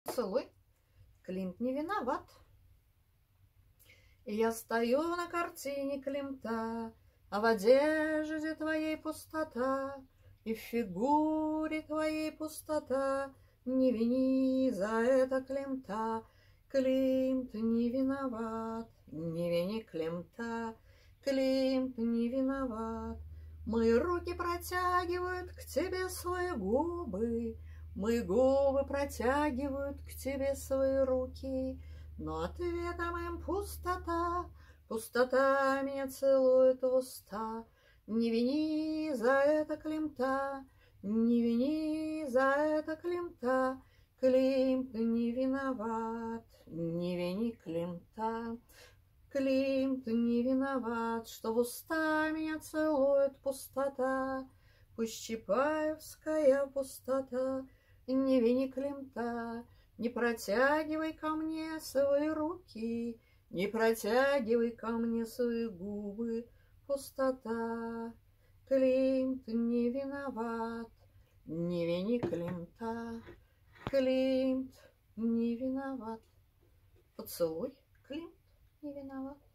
Поцелуй. Климт не виноват. Я стою на картине Климта, а в одежде твоей пустота, и в фигуре твоей пустота. Не вини за это Климта. Климт не виноват, не вини Климта. Климт не виноват. Мои руки протягивают к тебе свои губы, мои губы протягивают к тебе свои руки, но ответом им пустота, пустота меня целует в уста. Не вини за это Климта, не вини за это Климта. Климт не виноват, не вини Климта. Климт не виноват, что в уста меня целует пустота. Пусть чапаевская пустота. Не вини Климта, не протягивай ко мне свои руки, не протягивай ко мне свои губы, пустота. Климт не виноват, не вини Климта. Климт не виноват. Поцелуй. Климт не виноват.